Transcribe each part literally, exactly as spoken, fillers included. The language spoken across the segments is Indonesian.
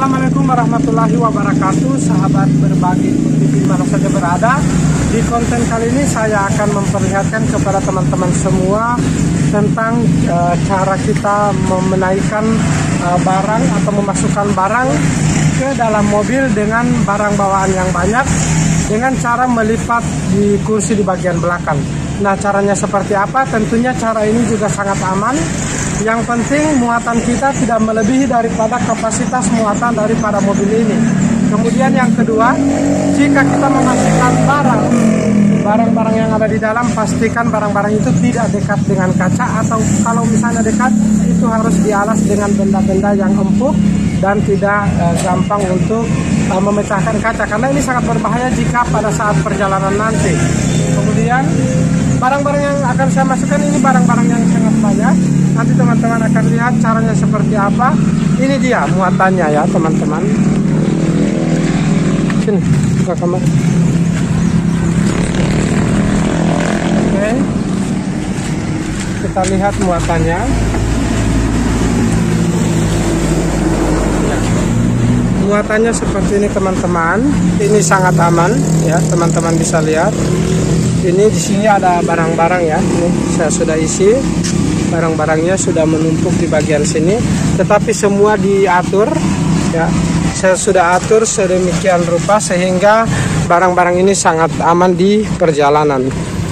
Assalamualaikum warahmatullahi wabarakatuh, sahabat berbagi di mana saja berada. Di konten kali ini saya akan memperlihatkan kepada teman-teman semua tentang uh, cara kita menaikkan uh, barang atau memasukkan barang ke dalam mobil dengan barang bawaan yang banyak dengan cara melipat di kursi di bagian belakang. Nah, caranya seperti apa? Tentunya cara ini juga sangat aman. Yang penting muatan kita tidak melebihi daripada kapasitas muatan daripada mobil ini. Kemudian yang kedua, jika kita memasukkan barang, barang-barang yang ada di dalam, pastikan barang-barang itu tidak dekat dengan kaca, atau kalau misalnya dekat, itu harus dialas dengan benda-benda yang empuk dan tidak uh, gampang untuk uh, memecahkan kaca, karena ini sangat berbahaya jika pada saat perjalanan nanti. Kemudian barang-barang yang akan saya masukkan ini barang-barang yang sangat banyak. Nanti teman-teman akan lihat caranya seperti apa. Ini dia muatannya ya teman-teman. Sini, buka kamera. Oke, kita lihat muatannya. Muatannya seperti ini teman-teman. Ini sangat aman ya, teman-teman bisa lihat. Ini di sini ada barang-barang ya. Ini saya sudah isi. Barang-barangnya sudah menumpuk di bagian sini, tetapi semua diatur ya. Saya sudah atur sedemikian rupa sehingga barang-barang ini sangat aman di perjalanan.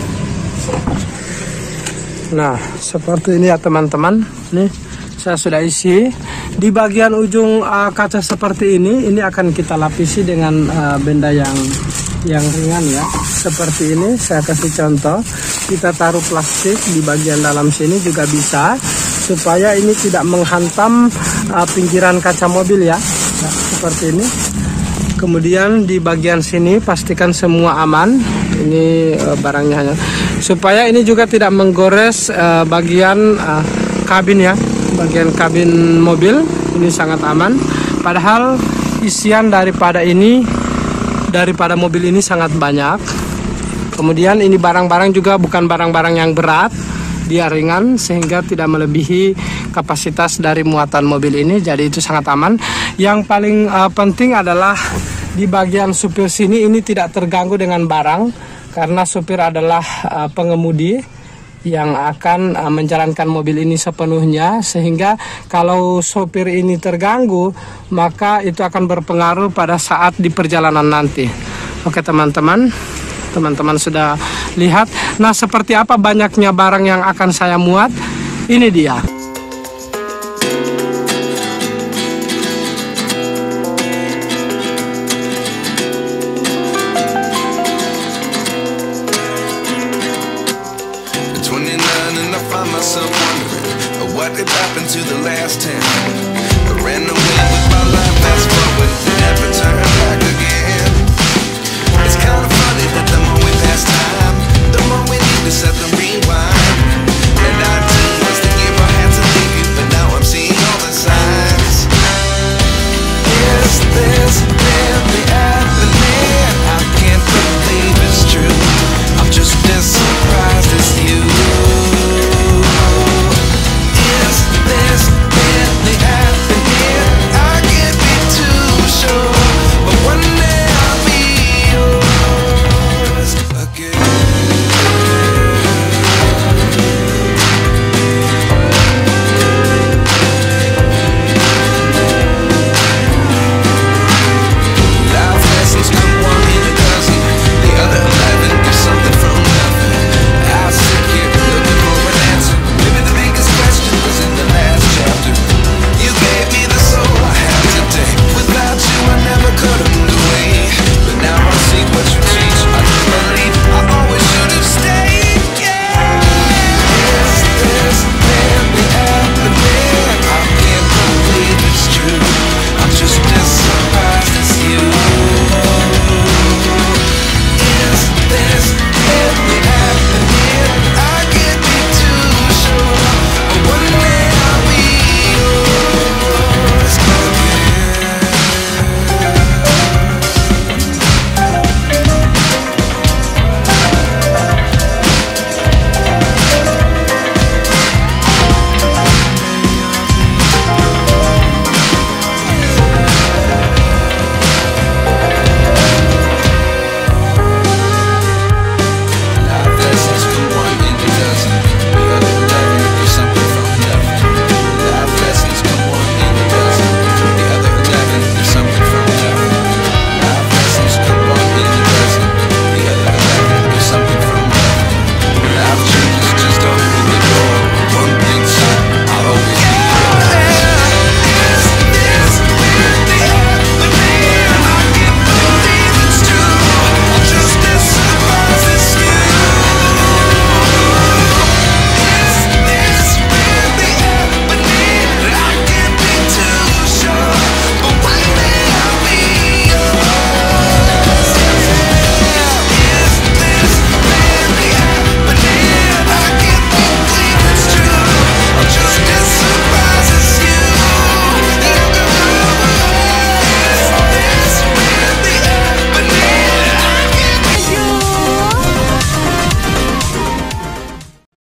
Nah, seperti ini ya teman-teman. Nih, saya sudah isi. Di bagian ujung uh, kaca seperti ini, ini akan kita lapisi dengan uh, benda yang yang ringan ya. Seperti ini, saya kasih contoh. Kita taruh plastik di bagian dalam sini juga bisa, supaya ini tidak menghantam uh, pinggiran kaca mobil ya. Nah, seperti ini. Kemudian di bagian sini pastikan semua aman. Ini uh, barangnya hanya supaya ini juga tidak menggores uh, bagian uh, kabin ya, bagian kabin mobil. Ini sangat aman. Padahal isian daripada ini daripada mobil ini sangat banyak. Kemudian ini barang-barang juga bukan barang-barang yang berat, dia ringan sehingga tidak melebihi kapasitas dari muatan mobil ini, jadi itu sangat aman. Yang paling uh, penting adalah di bagian supir sini ini tidak terganggu dengan barang, karena supir adalah uh, pengemudi yang akan uh, menjalankan mobil ini sepenuhnya, sehingga kalau sopir ini terganggu maka itu akan berpengaruh pada saat di perjalanan nanti. Oke teman-teman, teman-teman sudah lihat. Nah, seperti apa banyaknya barang yang akan saya muat? Ini dia. Set them